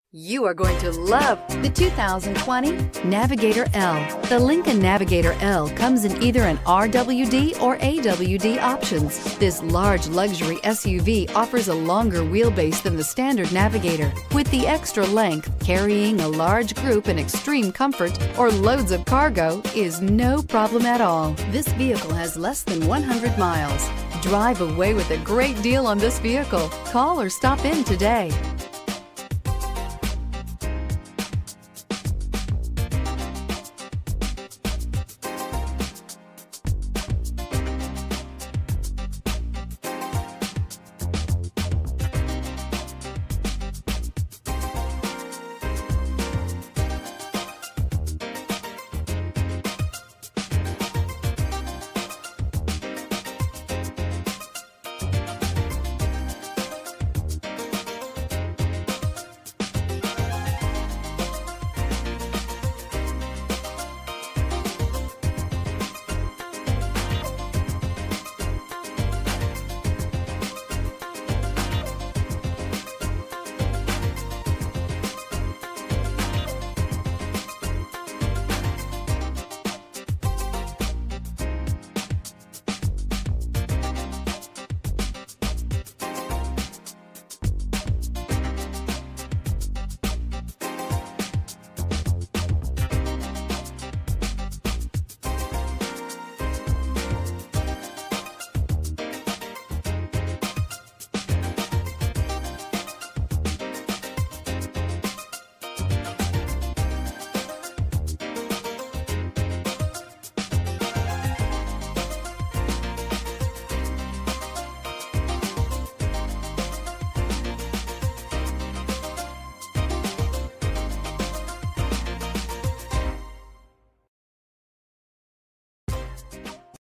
You are going to love the 2020 Navigator L. The Lincoln Navigator L comes in either an RWD or AWD options. This large luxury SUV offers a longer wheelbase than the standard Navigator. With the extra length, carrying a large group in extreme comfort or loads of cargo is no problem at all. This vehicle has less than 100 miles. Drive away with a great deal on this vehicle. Call or stop in today.